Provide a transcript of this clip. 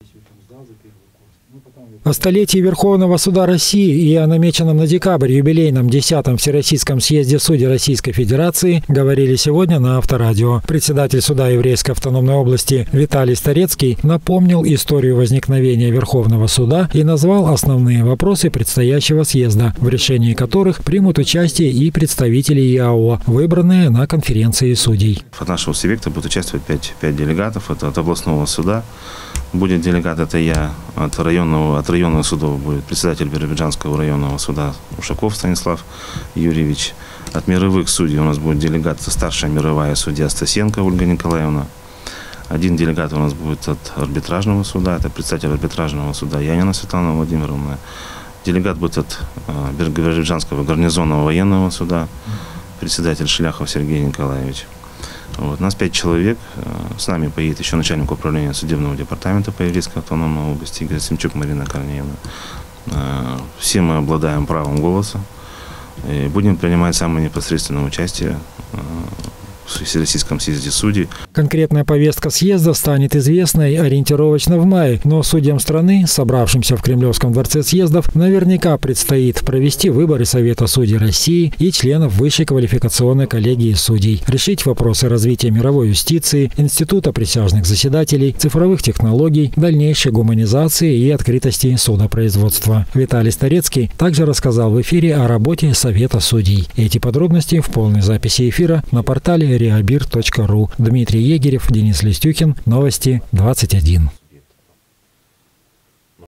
О столетии Верховного суда России и о намеченном на декабрь юбилейном 10-м Всероссийском съезде судей Российской Федерации говорили сегодня на Авторадио. Председатель суда Еврейской автономной области Виталий Старецкий напомнил историю возникновения Верховного суда и назвал основные вопросы предстоящего съезда, в решении которых примут участие и представители ИАО, выбранные на конференции судей. От нашего субъекта будут участвовать 5 делегатов. Это от областного суда. Будет делегат, это я, от районного суда будет председатель Биробиджанского районного суда Ушаков Станислав Юрьевич. От мировых судей у нас будет делегат, старшая мировая судья Стасенко Ольга Николаевна. Один делегат у нас будет от арбитражного суда, это председатель арбитражного суда Янина Светлана Владимировна. Делегат будет от Биробиджанского гарнизонного военного суда, председатель Шляхов Сергей Николаевич. Вот. Нас 5 человек. С нами поедет еще начальник управления судебного департамента по Еврейской автономной области Игорь Семчук Марина Корнеевна. Все мы обладаем правом голоса и будем принимать самое непосредственное участие в Всероссийском съезде судей. Конкретная повестка съезда станет известной ориентировочно в мае, но судьям страны, собравшимся в Кремлевском дворце съездов, наверняка предстоит провести выборы Совета судей России и членов Высшей квалификационной коллегии судей, решить вопросы развития мировой юстиции, института присяжных заседателей, цифровых технологий, дальнейшей гуманизации и открытости судопроизводства. Виталий Старецкий также рассказал в эфире о работе Совета судей. Эти подробности в полной записи эфира на портале reabir.ru. Дмитрий Егерев, Денис Листюхин. Новости 21.